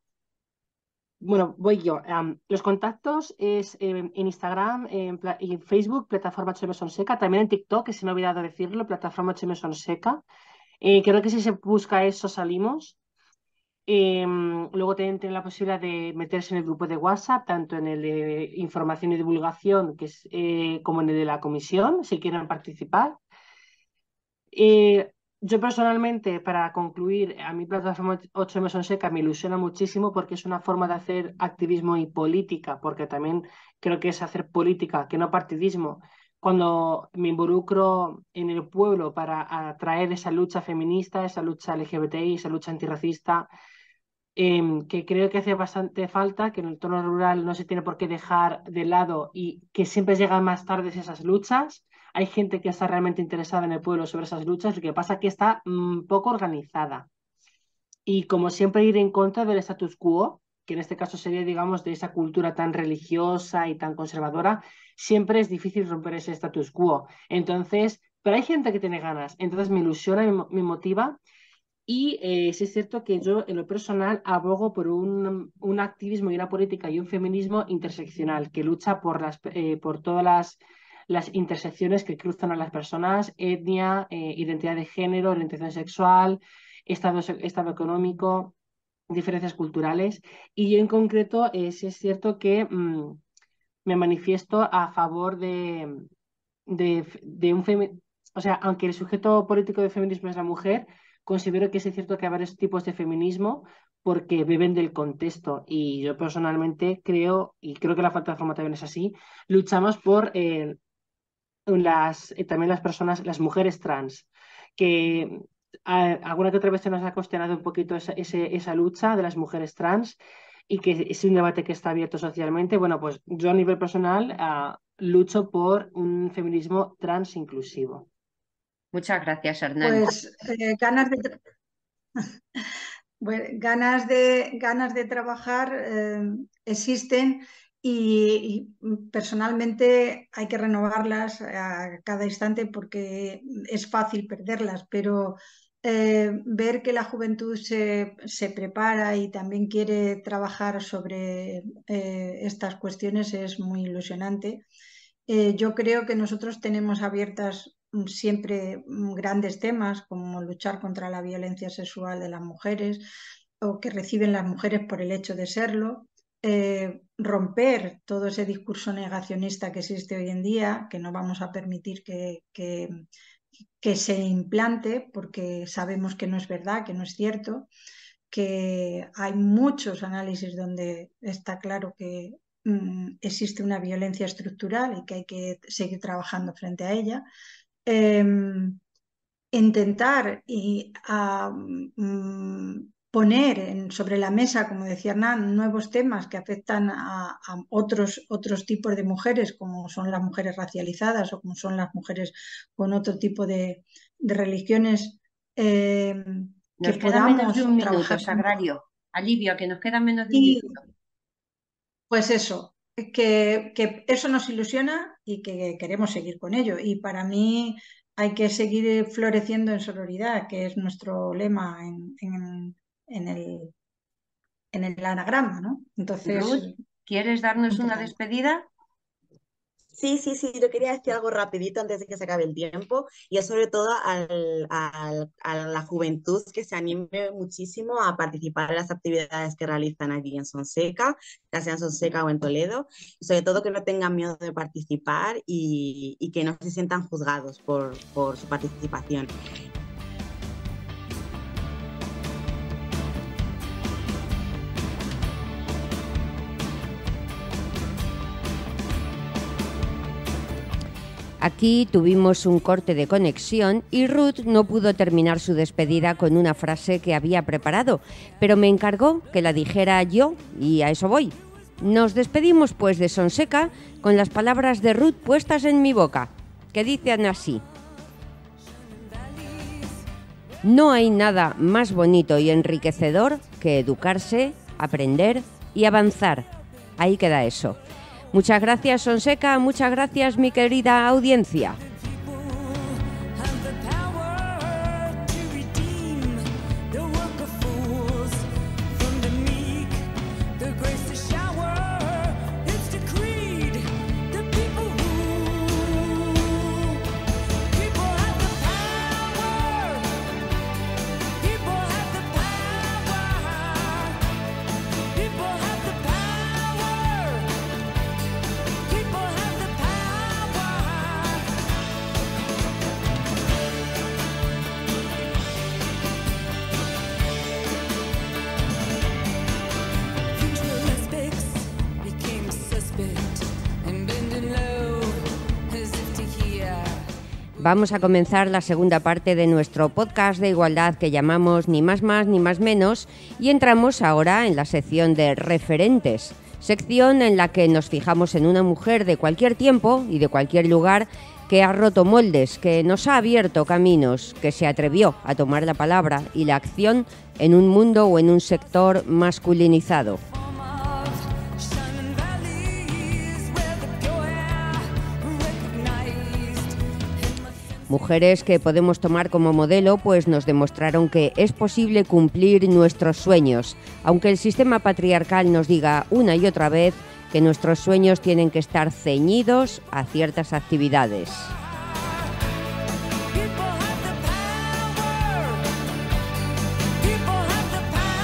Bueno, voy yo. Um, los contactos es eh, en Instagram, en, pla- y en Facebook, plataforma H M Sonseca, también en TikTok, que se me ha olvidado decirlo, plataforma H M Sonseca. Eh, creo que si se busca eso salimos. Eh, luego también tienen la posibilidad de meterse en el grupo de WhatsApp, tanto en el de información y divulgación que es, eh, como en el de la comisión, si quieren participar. Eh, yo personalmente, para concluir, a mi plataforma ocho eme Sonseca me ilusiona muchísimo porque es una forma de hacer activismo y política, porque también creo que es hacer política, que no partidismo. Cuando me involucro en el pueblo para atraer esa lucha feminista, esa lucha L G B T I, esa lucha antirracista, eh, que creo que hace bastante falta, que en el entorno rural no se tiene por qué dejar de lado y que siempre llegan más tarde esas luchas. Hay gente que está realmente interesada en el pueblo sobre esas luchas, lo que pasa es que está mm, poco organizada. Y como siempre ir en contra del status quo, que en este caso sería, digamos, de esa cultura tan religiosa y tan conservadora, siempre es difícil romper ese status quo. Entonces, pero hay gente que tiene ganas, entonces me ilusiona, me, me motiva y eh, sí es cierto que yo en lo personal abogo por un, un activismo y una política y un feminismo interseccional que lucha por, las, eh, por todas las, las intersecciones que cruzan a las personas, etnia, eh, identidad de género, orientación sexual, estado, estado económico, diferencias culturales. Y yo en concreto eh, sí es cierto que mmm, me manifiesto a favor de, de, de un feminismo, o sea, aunque el sujeto político de feminismo es la mujer, considero que es cierto que hay varios tipos de feminismo porque beben del contexto y yo personalmente creo, y creo que la plataforma también es así, luchamos por eh, las, eh, también las personas, las mujeres trans, que a, alguna que otra vez se nos ha cuestionado un poquito esa, ese, esa lucha de las mujeres trans y que es un debate que está abierto socialmente. Bueno, pues yo a nivel personal uh, lucho por un feminismo trans inclusivo. Muchas gracias, Hernán. pues eh, ganas de, tra- bueno, ganas de, ganas de trabajar eh, existen y, y personalmente hay que renovarlas a cada instante porque es fácil perderlas, pero eh, ver que la juventud se, se prepara y también quiere trabajar sobre eh, estas cuestiones es muy ilusionante. Eh, yo creo que nosotros tenemos abiertas mm, siempre mm, grandes temas como luchar contra la violencia sexual de las mujeres o que reciben las mujeres por el hecho de serlo, eh, romper todo ese discurso negacionista que existe hoy en día, que no vamos a permitir que, que, que se implante porque sabemos que no es verdad, que no es cierto, que hay muchos análisis donde está claro que mm, existe una violencia estructural y que hay que seguir trabajando frente a ella. Eh, intentar y, a, mm, poner en- sobre la mesa, como decía Hernán, nuevos temas que afectan a, a otros, otros tipos de mujeres, como son las mujeres racializadas o como son las mujeres con otro tipo de, de religiones, eh, que Nos queda menos de podamos un minuto, trabajar. Sagrario. Alivio, que nos queda menos de un Y minuto. pues eso, que, que eso nos ilusiona y que queremos seguir con ello. Y para mí hay que seguir floreciendo en sororidad, que es nuestro lema en, en- en el, en el anagrama, ¿no? Ruth, Entonces, ¿quieres darnos una importante. despedida? Sí, sí, sí, yo quería decir algo rapidito antes de que se acabe el tiempo y es sobre todo al- al- a la juventud que se anime muchísimo a participar en las actividades que realizan aquí en Sonseca, ya sea en Sonseca o en Toledo, y sobre todo que no tengan miedo de participar y, y que no se sientan juzgados por, por su participación. Aquí tuvimos un corte de conexión y Ruth no pudo terminar su despedida con una frase que había preparado, pero me encargó que la dijera yo y a eso voy. Nos despedimos pues de Sonseca con las palabras de Ruth puestas en mi boca, que dicen así: no hay nada más bonito y enriquecedor que educarse, aprender y avanzar. Ahí queda eso. Muchas gracias, Sonseca, muchas gracias, mi querida audiencia. Have the power to redeem the work of fools from the meek, the grace to shower. It's decreed the people rule. People have the power. People have the power. People have the power. People have the power. Visual aspects became suspect and bending low as if to hear. Vamos a comenzar la segunda parte de nuestro podcast de igualdad que llamamos Ni más más ni más menos y entramos ahora en la sección de referentes, sección en la que nos fijamos en una mujer de cualquier tiempo y de cualquier lugar que ha roto moldes, que nos ha abierto caminos, que se atrevió a tomar la palabra y la acción en un mundo o en un sector masculinizado. Form of shining valleys where the pure air recognized. Mujeres que podemos tomar como modelo, pues nos demostraron que es posible cumplir nuestros sueños, aunque el sistema patriarcal nos diga una y otra vez que nuestros sueños tienen que estar ceñidos a ciertas actividades. People have the power. People have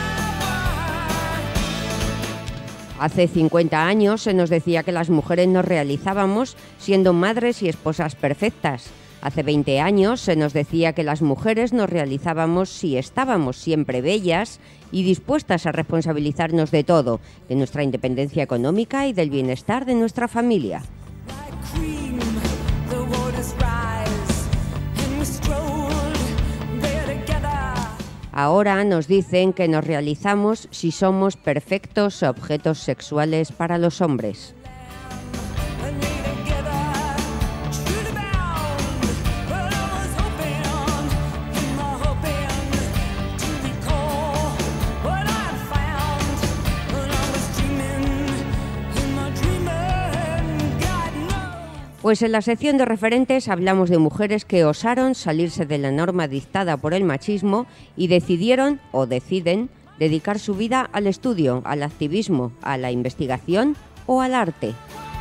the power. Hace cincuenta años se nos decía que las mujeres nos realizábamos siendo madres y esposas perfectas. Hace veinte años se nos decía que las mujeres nos realizábamos si estábamos siempre bellas y dispuestas a responsabilizarnos de todo, de nuestra independencia económica y del bienestar de nuestra familia. Like cream, the waters rise, and we strolled there together. Ahora nos dicen que nos realizamos si somos perfectos objetos sexuales para los hombres. And lay together, truly bound. But I was hoping, in my hoping, to recall what I found when I was dreaming, in my dreaming. God knows. Pues en la sección de referentes hablamos de mujeres que osaron salirse de la norma dictada por el machismo y decidieron o deciden dedicar su vida al estudio, al activismo, a la investigación o al arte.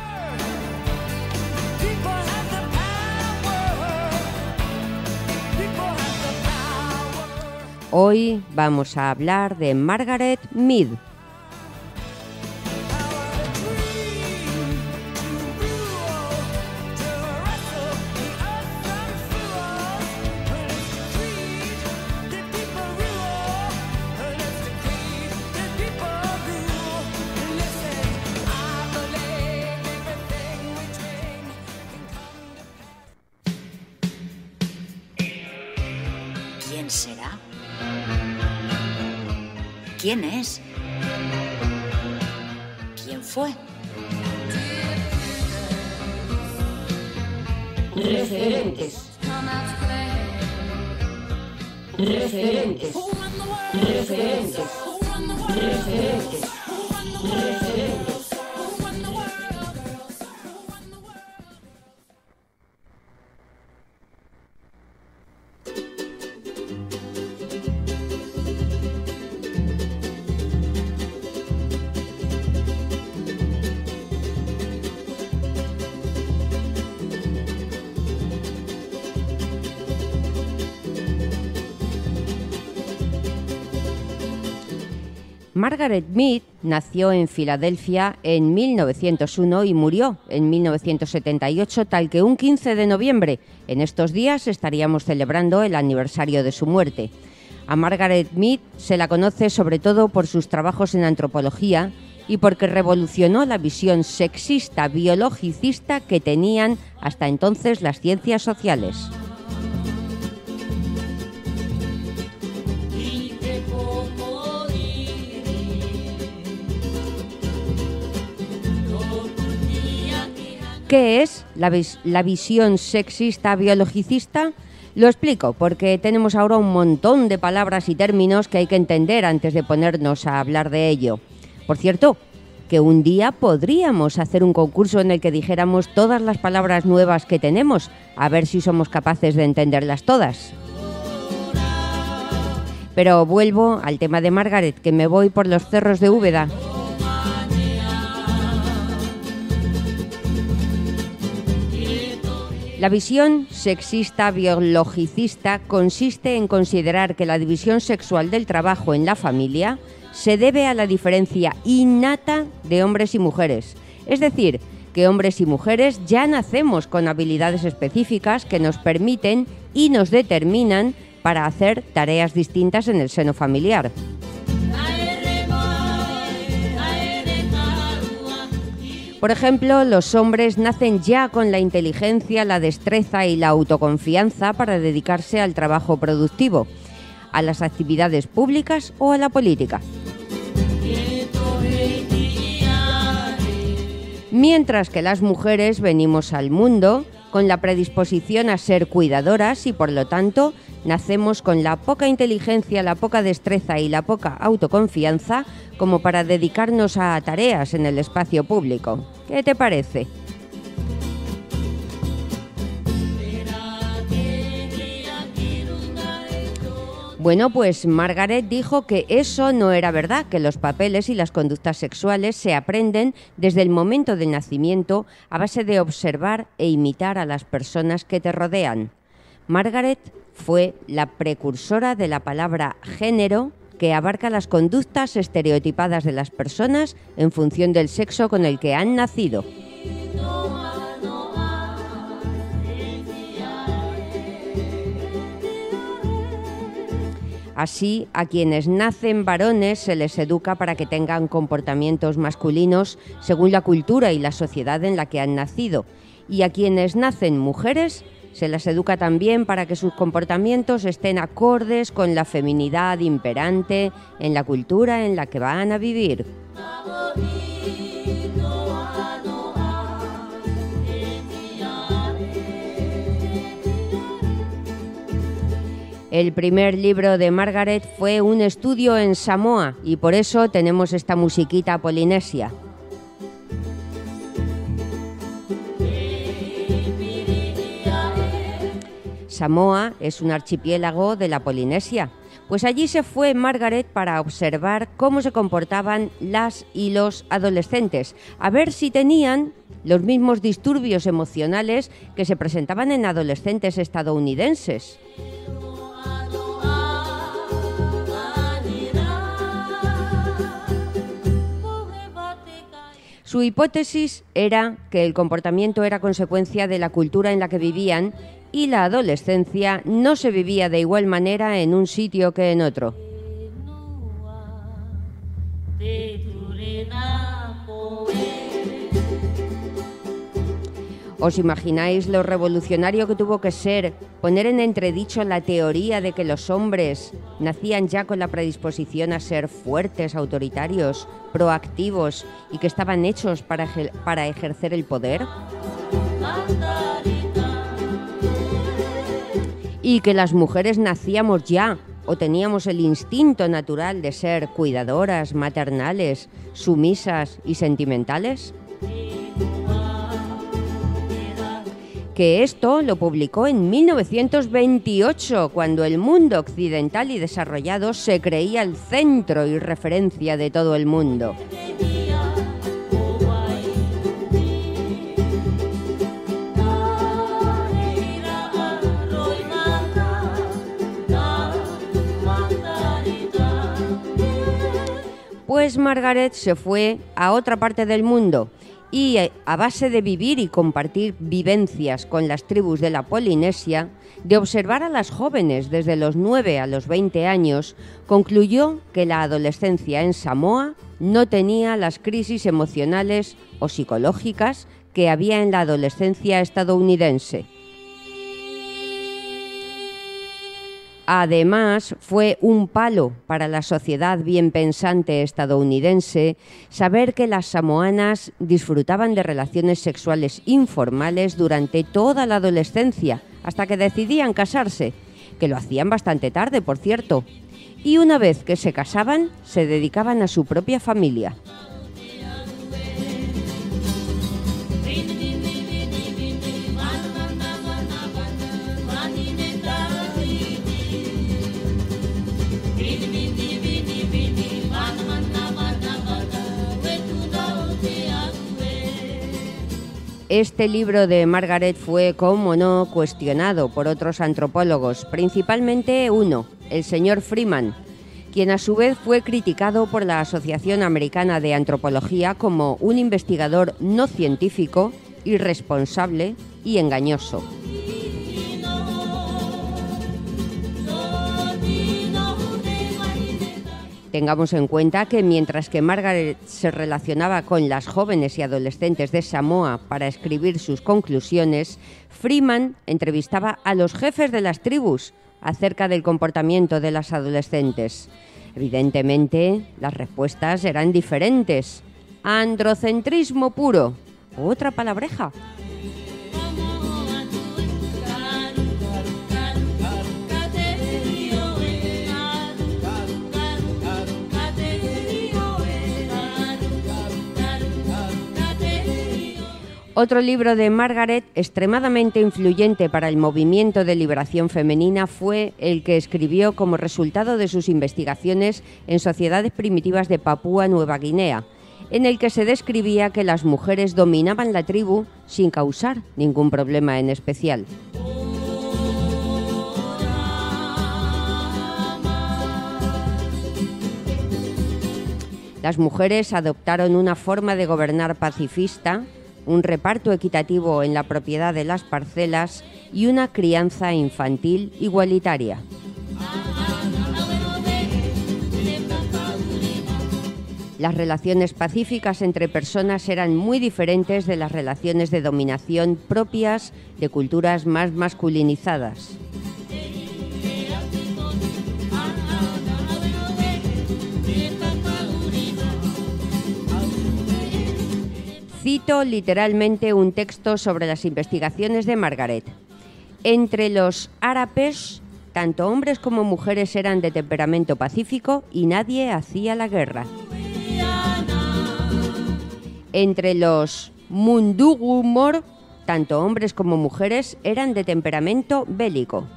People have the power. People have the power. Hoy vamos a hablar de Margaret Mead. ¿Quién será? ¿Quién es? ¿Quién fue? Referentes. Referentes. Referentes. Referentes. Referentes. Margaret Mead nació en Filadelfia en mil novecientos uno y murió en mil novecientos setenta y ocho, tal que un quince de noviembre. En estos días estaríamos celebrando el aniversario de su muerte. A Margaret Mead se la conoce sobre todo por sus trabajos en antropología y porque revolucionó la visión sexista biologicista que tenían hasta entonces las ciencias sociales. ¿Qué es la, vis- la visión sexista biologicista? Lo explico, porque tenemos ahora un montón de palabras y términos que hay que entender antes de ponernos a hablar de ello. Por cierto, que un día podríamos hacer un concurso en el que dijéramos todas las palabras nuevas que tenemos, a ver si somos capaces de entenderlas todas. Pero vuelvo al tema de Margaret, que me voy por los cerros de Úbeda. La visión sexista biologicista consiste en considerar que la división sexual del trabajo en la familia se debe a la diferencia innata de hombres y mujeres. Es decir, que hombres y mujeres ya nacemos con habilidades específicas que nos permiten y nos determinan para hacer tareas distintas en el seno familiar. Por ejemplo, los hombres nacen ya con la inteligencia, la destreza y la autoconfianza para dedicarse al trabajo productivo, a las actividades públicas o a la política. Mientras que las mujeres venimos al mundo con la predisposición a ser cuidadoras y, por lo tanto, nacemos con la poca inteligencia, la poca destreza y la poca autoconfianza como para dedicarnos a tareas en el espacio público. ¿Qué te parece? Bueno, pues Margaret dijo que eso no era verdad, que los papeles y las conductas sexuales se aprenden desde el momento del nacimiento a base de observar e imitar a las personas que te rodean. Margaret fue la precursora de la palabra género, que abarca las conductas estereotipadas de las personas en función del sexo con el que han nacido. Así, a quienes nacen varones se les educa para que tengan comportamientos masculinos según la cultura y la sociedad en la que han nacido, y a quienes nacen mujeres se las educa también para que sus comportamientos estén acordes con la feminidad imperante en la cultura en la que van a vivir. El primer libro de Margaret fue un estudio en Samoa y por eso tenemos esta musiquita polinesia. Samoa es un archipiélago de la Polinesia. Pues allí se fue Margaret para observar cómo se comportaban las y los adolescentes, a ver si tenían los mismos disturbios emocionales que se presentaban en adolescentes estadounidenses. Su hipótesis era que el comportamiento era consecuencia de la cultura en la que vivían y la adolescencia no se vivía de igual manera en un sitio que en otro. ¿Os imagináis lo revolucionario que tuvo que ser poner en entredicho la teoría de que los hombres nacían ya con la predisposición a ser fuertes, autoritarios, proactivos y que estaban hechos para, ejer- para ejercer el poder? Y que las mujeres nacíamos ya o teníamos el instinto natural de ser cuidadoras, maternales, sumisas y sentimentales. Que esto lo publicó en mil novecientos veintiocho, cuando el mundo occidental y desarrollado se creía el centro y referencia de todo el mundo. Pues Margaret se fue a otra parte del mundo y, a base de vivir y compartir vivencias con las tribus de la Polinesia, de observar a las jóvenes desde los nueve a los veinte años, concluyó que la adolescencia en Samoa no tenía las crisis emocionales o psicológicas que había en la adolescencia estadounidense. Además, fue un palo para la sociedad bien pensante estadounidense saber que las samoanas disfrutaban de relaciones sexuales informales durante toda la adolescencia, hasta que decidían casarse, que lo hacían bastante tarde, por cierto. Y una vez que se casaban, se dedicaban a su propia familia. Este libro de Margaret fue, como no, cuestionado por otros antropólogos, principalmente uno, el señor Freeman, quien a su vez fue criticado por la Asociación Americana de Antropología como un investigador no científico, irresponsable y engañoso. Tengamos en cuenta que mientras que Margaret se relacionaba con las jóvenes y adolescentes de Samoa para escribir sus conclusiones, Freeman entrevistaba a los jefes de las tribus acerca del comportamiento de las adolescentes. Evidentemente, las respuestas eran diferentes. Androcentrismo puro. Otra palabreja. Otro libro de Margaret, extremadamente influyente para el movimiento de liberación femenina, fue el que escribió como resultado de sus investigaciones en sociedades primitivas de Papúa Nueva Guinea, en el que se describía que las mujeres dominaban la tribu sin causar ningún problema en especial. Las mujeres adoptaron una forma de gobernar pacifista, un reparto equitativo en la propiedad de las parcelas y una crianza infantil igualitaria. Las relaciones pacíficas entre personas eran muy diferentes de las relaciones de dominación propias de culturas más masculinizadas. Cito literalmente un texto sobre las investigaciones de Margaret. Entre los árabes, tanto hombres como mujeres eran de temperamento pacífico y nadie hacía la guerra. Entre los Mundugumor, tanto hombres como mujeres eran de temperamento bélico.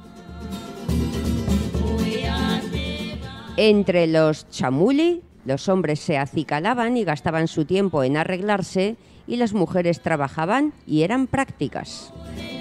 Entre los Chamuli, los hombres se acicalaban y gastaban su tiempo en arreglarse, y las mujeres trabajaban y eran prácticas.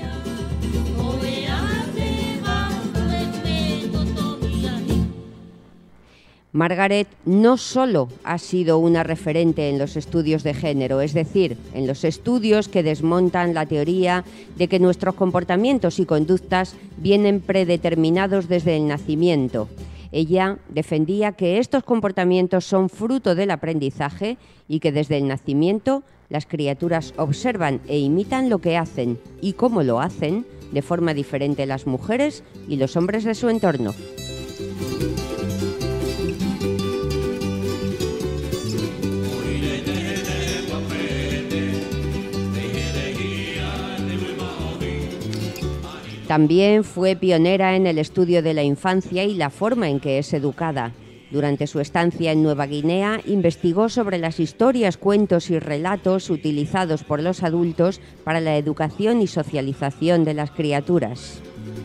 Margaret no solo ha sido una referente en los estudios de género, es decir, en los estudios que desmontan la teoría de que nuestros comportamientos y conductas vienen predeterminados desde el nacimiento. Ella defendía que estos comportamientos son fruto del aprendizaje y que desde el nacimiento las criaturas observan e imitan lo que hacen y cómo lo hacen de forma diferente las mujeres y los hombres de su entorno. También fue pionera en el estudio de la infancia y la forma en que es educada. Durante su estancia en Nueva Guinea, investigó sobre las historias, cuentos y relatos utilizados por los adultos para la educación y socialización de las criaturas.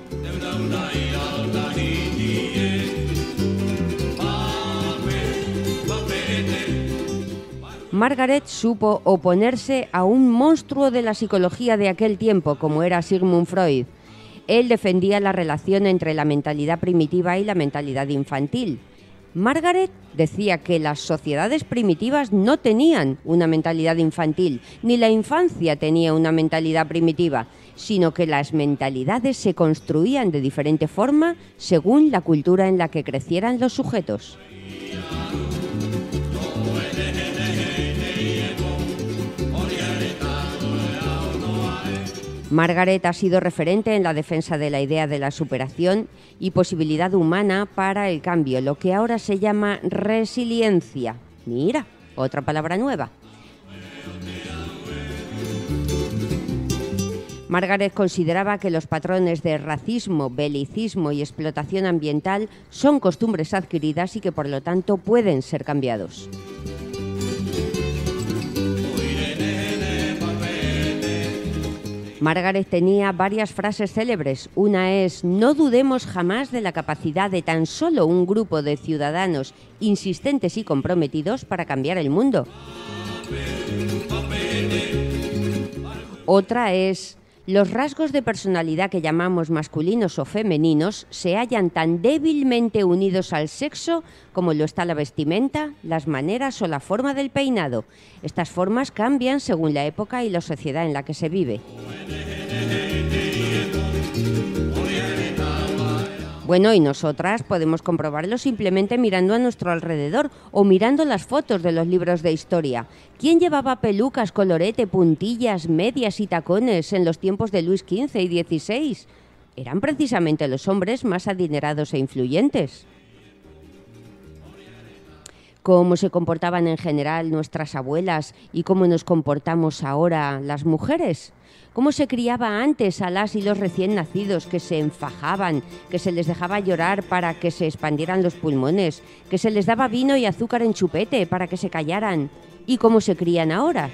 Margaret supo oponerse a un monstruo de la psicología de aquel tiempo, como era Sigmund Freud. Él defendía la relación entre la mentalidad primitiva y la mentalidad infantil. Margaret decía que las sociedades primitivas no tenían una mentalidad infantil, ni la infancia tenía una mentalidad primitiva, sino que las mentalidades se construían de diferente forma según la cultura en la que crecieran los sujetos. Margaret ha sido referente en la defensa de la idea de la superación y posibilidad humana para el cambio, lo que ahora se llama resiliencia. Mira, otra palabra nueva. Margaret consideraba que los patrones de racismo, belicismo y explotación ambiental son costumbres adquiridas y que por lo tanto pueden ser cambiados. Margaret tenía varias frases célebres. Una es: no dudemos jamás de la capacidad de tan solo un grupo de ciudadanos insistentes y comprometidos para cambiar el mundo. Otra es: los rasgos de personalidad que llamamos masculinos o femeninos se hallan tan débilmente unidos al sexo como lo está la vestimenta, las maneras o la forma del peinado. Estas formas cambian según la época y la sociedad en la que se vive. Bueno, y nosotras podemos comprobarlo simplemente mirando a nuestro alrededor o mirando las fotos de los libros de historia. ¿Quién llevaba pelucas, colorete, puntillas, medias y tacones en los tiempos de Luis quince y dieciséis? Eran precisamente los hombres más adinerados e influyentes. ¿Cómo se comportaban en general nuestras abuelas y cómo nos comportamos ahora las mujeres? ¿Cómo se criaba antes a las y los recién nacidos, que se enfajaban, que se les dejaba llorar para que se expandieran los pulmones, que se les daba vino y azúcar en chupete para que se callaran? ¿Y cómo se crían ahora?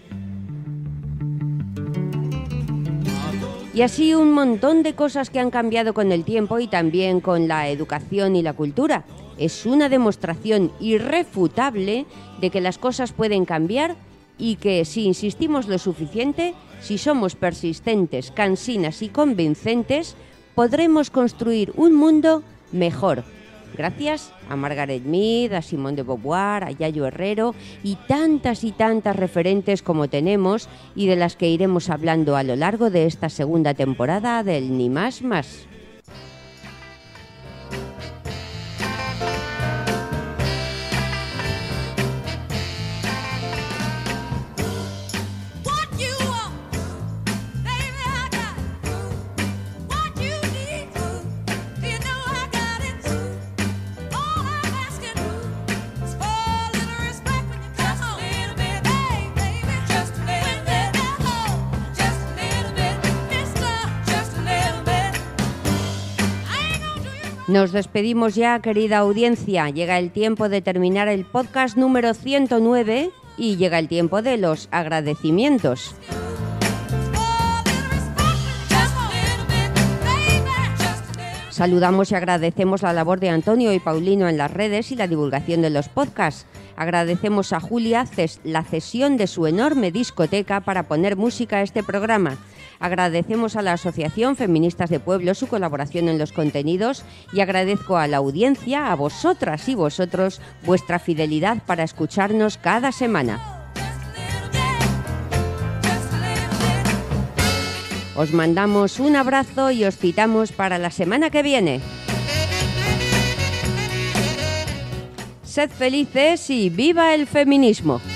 Y así un montón de cosas que han cambiado con el tiempo y también con la educación y la cultura. Es una demostración irrefutable de que las cosas pueden cambiar y que si insistimos lo suficiente, si somos persistentes, cansinas y convincentes, podremos construir un mundo mejor. Gracias a Margaret Mead, a Simone de Beauvoir, a Yayo Herrero y tantas y tantas referentes como tenemos y de las que iremos hablando a lo largo de esta segunda temporada del Ni Más Más. Nos despedimos ya, querida audiencia. Llega el tiempo de terminar el podcast número ciento nueve y llega el tiempo de los agradecimientos. Saludamos y agradecemos la labor de Antonio y Paulino en las redes y la divulgación de los podcasts. Agradecemos a Julia la cesión de su enorme discoteca para poner música a este programa. Agradecemos a la Asociación Feministas de Pueblo su colaboración en los contenidos y agradezco a la audiencia, a vosotras y vosotros, vuestra fidelidad para escucharnos cada semana. Os mandamos un abrazo y os citamos para la semana que viene. sed felices y viva el feminismo.